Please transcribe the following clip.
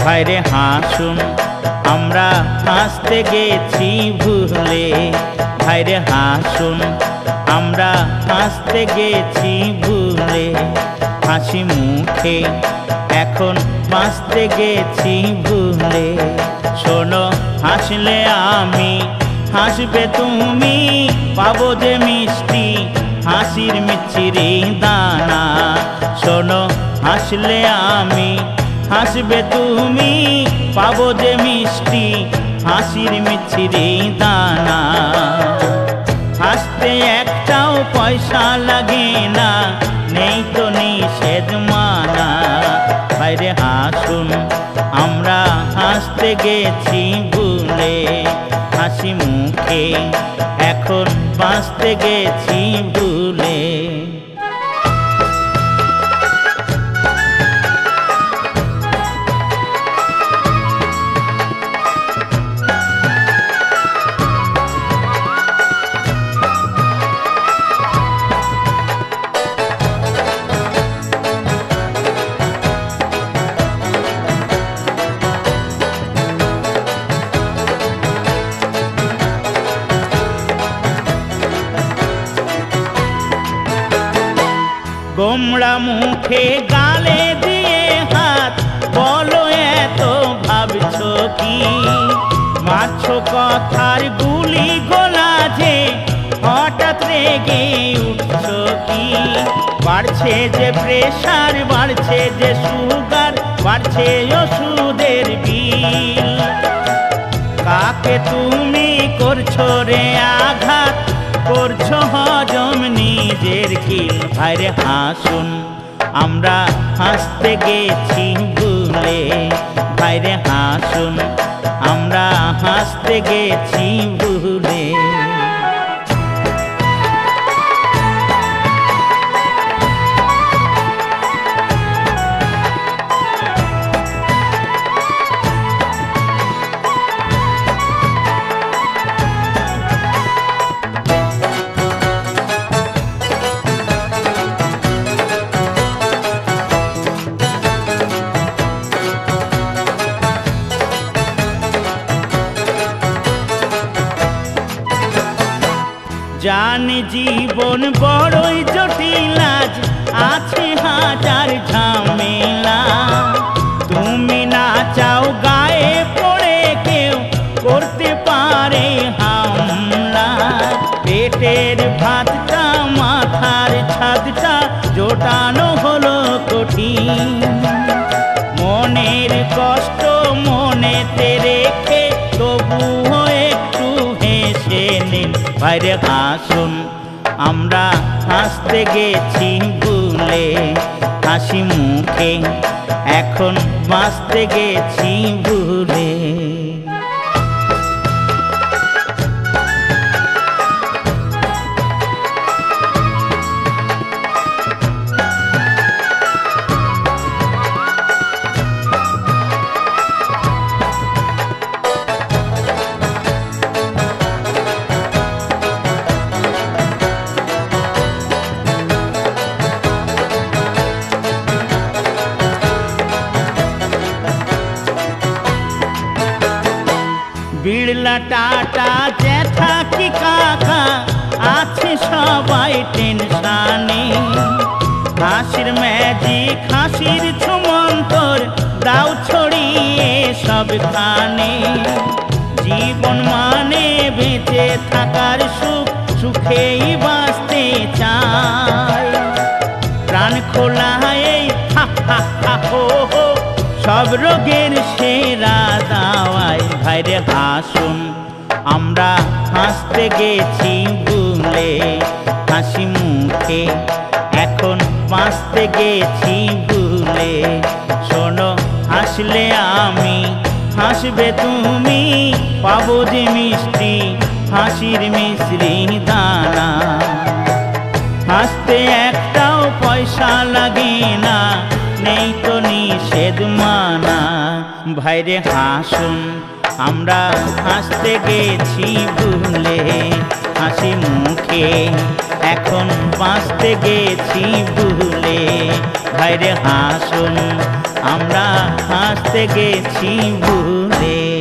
ভাইরে হাসুন আমরা হাসতে গেছি ভুলে, ভাইরে হাসুন আমরা হাসতে গেছি ভুলে, হাসি মুখে এখন বাঁচতে গেছি ভুলে। শোনো হাসলে আমি হাসবে তুমি, পাবো যে মিষ্টি হাসির মিচিরি দানা। শোনো হাসলে আমি হাসবে তুমি, পাবো যে মিষ্টি হাসির মিচিরি দানা। হাসতে একটাও পয়সা লাগে না, নেই তো নিষেধ মানা। ভাইরে হাসুন আমরা হাসতে গেছি ভুলে, হাসি মুখে এখন বাঁচতে গেছি ভুলে। গোমড়া মুখে গালে দিয়ে হাত, বলো এত ভাবছো কি? মারছো কথার গুলি গোলা যে, হঠাৎ রেগে উঠছো কি? বাড়ছে যে প্রেশার, বাড়ছে যে সুগার, বাড়ছে ওষুধের বিল। কাকে তুমি করছো রে আঘাত, করছো হজম নিজের কিল। ভাইরে হাসুন আমরা হাসতে গেছি ভুলে, ভাইরে হাসুন আমরা হাসতে গেছি ভুলে। জানি জীবন বড়ই জটিল, আজ আছে হাজার ঝামেলা। তুমি না চাও গায়ে পড়ে কেউ করতে পারে হামলা। পেটের ভাতটা মাথার ছাদটা জোটানো হলো কঠিন, মনের কষ্ট মনেতে রেখে তবুও একটু হেসে নিন। ভাইরে হাসুন আমরা হাসতে গেছি ভুলে, হাসি মুখে এখন বাঁচতে গেছি ভুলে। বিড়লা টাটা জ্যাঠা কি কাকা আছে সবাই টেনশানে। হাসির ম্যাজিক হাসির ছুমন্তর দাও ছড়িয়ে সবখানে। জীবন মানে বেঁচে থাকার সুখ, সুখেই বাঁচতে চাই। প্রাণ খোলা এই হা হা হা হো হো, সব রোগের সেরা দাওয়াই। ভাইরে হাসুন আমরা হাসতে গেছি ভুলে, হাসি মুখে এখন বাঁচতে গেছি ভুলে। শোনো হাসলে আমি হাসবে তুমি, পাবো যে মিষ্টি হাসির মিশ্রি দানা। হাসতে একটাও পয়সা লাগে না, নেই তো নিষেধ মানা। ভাইরে হাসুন আমরা হাসতে গেছি ভুলে, হাসি মুখে এখন বাঁচতে গেছি ভুলে। ভাইরে হাসুন আমরা হাসতে গেছি ভুলে।